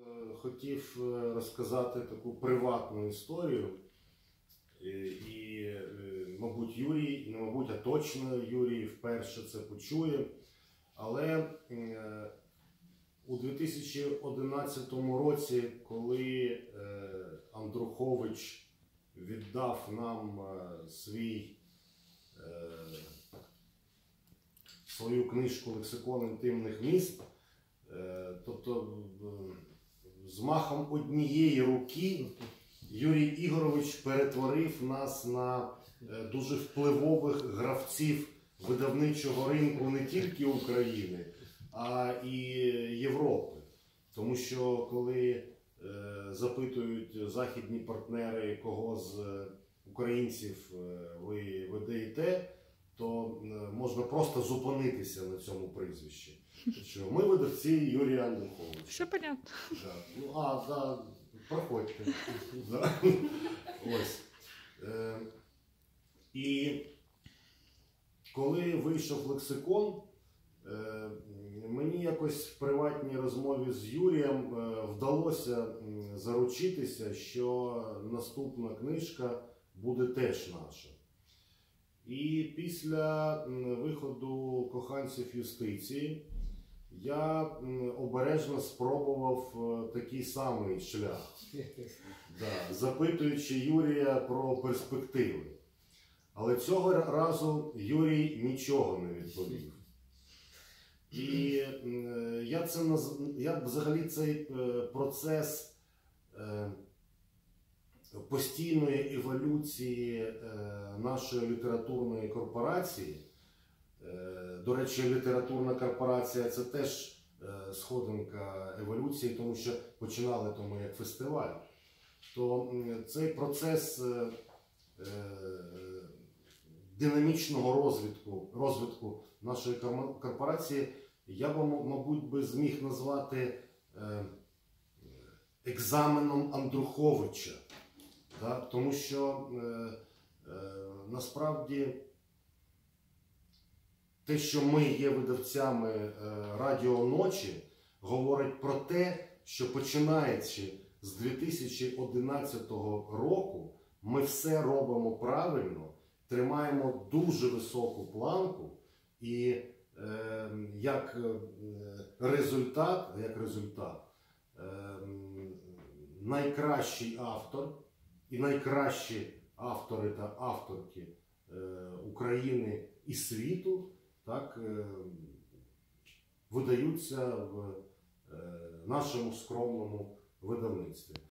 Хотів розказати таку приватну історію, і, мабуть, Юрій, не мабуть, а точно Юрій вперше це почує. Але у 2011 році, коли Андрухович віддав нам свою книжку «Лексикон інтимних міст», тобто з махом однієї руки Юрій Ігорович перетворив нас на дуже впливових гравців видавничого ринку не тільки України, а і Європи. Тому що коли запитують західні партнери, кого з українців ви видаєте, то можна просто зупинитися на цьому прізвищі. Що ми видавці Юрія Андруховича. Все понятно. Да. Ну, да, проходьте. Да. Ось. І коли вийшов лексикон, мені якось в приватній розмові з Юрієм вдалося заручитися, що наступна книжка буде теж наша. І після виходу «Коханців юстиції» я обережно спробував такий самий шлях, запитуючи Юрія про перспективи. Але цього разу Юрій нічого не відповів. І я взагалі цей процес постійної еволюції нашої літературної корпорації. До речі, літературна корпорація – це теж сходинка еволюції, тому що починали тому як фестиваль. То цей процес динамічного розвитку нашої корпорації я б, мабуть, зміг назвати екзаменом Андруховича. Тому що насправді те, що ми є видавцями Радіо Ночі, говорить про те, що починаючи з 2011 року ми все робимо правильно, тримаємо дуже високу планку і як результат, найкращий автор і найкращі автори та авторки України і світу видаються в нашому скромному видавництві.